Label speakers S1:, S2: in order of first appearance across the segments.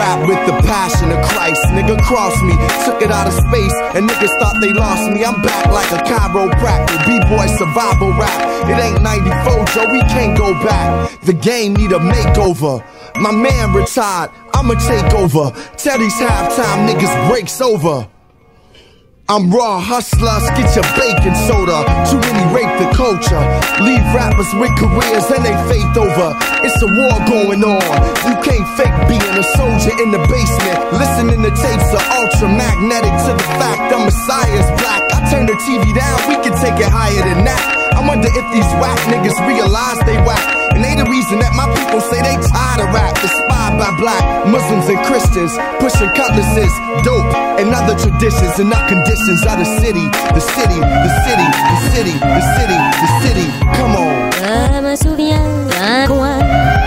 S1: rap with the passion of Christ. Nigga crossed me, took it out of space, and niggas thought they lost me. I'm back like a chiropractor, B-boy survival rap. It ain't 94, Joe, we can't go back. The game need a makeover. My man retired, I'ma take over. Tell these halftime niggas breaks over. I'm raw hustlers, get your baking soda. Too many rape the culture, leave rappers with careers and they faith over. It's a war going on, you can't fake being a soldier in the basement. Listening to tapes of ultramagnetic to the fact the Messiah's black. I turn the TV down, we can take it higher than that. I wonder if these whack niggas realize they whack. And they the reason that my people say they tired of rap. Inspired by black Muslims and Christians, pushing cutlasses, dope, and other traditions and not conditions of the city. The city, the city, the city, the city, the city. Come on.
S2: Je me souviens d'un coin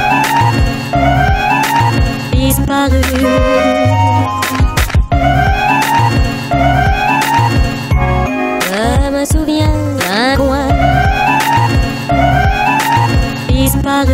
S2: disparu. Je me souviens d'un coin disparu.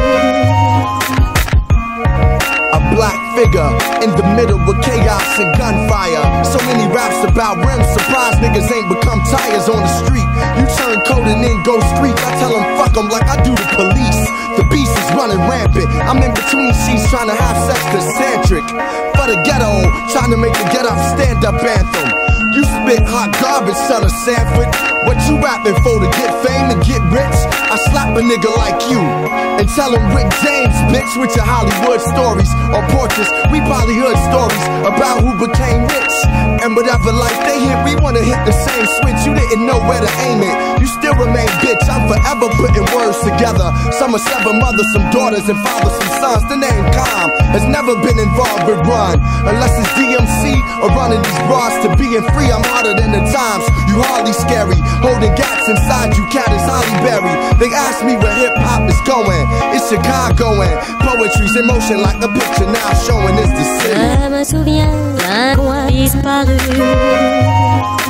S1: A black figure in the middle of chaos and gunfire. So many raps about rims, surprised niggas ain't become tires on the street. You turn cold and then go street. I tell them fuck them like I do the police. The beast is running rampant. I'm in between sheets trying to have sex eccentric. For the ghetto, trying to make the get up stand up anthem. You spit hot garbage, son of Sanford. What you rapping for, to get fame and get rich? I slap a nigga like you and tell him Rick James, bitch, with your Hollywood stories or portraits. We Bollywood stories about who became rich. And whatever life they hit, we wanna hit the same switch. You didn't know where to aim it, you still remain bitch. I'm forever putting words together. Some are seven mothers, some daughters, and fathers, some sons. The name Calm has never been involved with run, unless it's DMC or running these bars to being free. I'm harder than the times, you hardly scary. Holding gats inside you, cat is Holly Berry. They ask me where hip-hop is going, it's Chicago and poetry's in motion like a picture now showing it's the city.
S2: Je me souviens d'un coin disparu.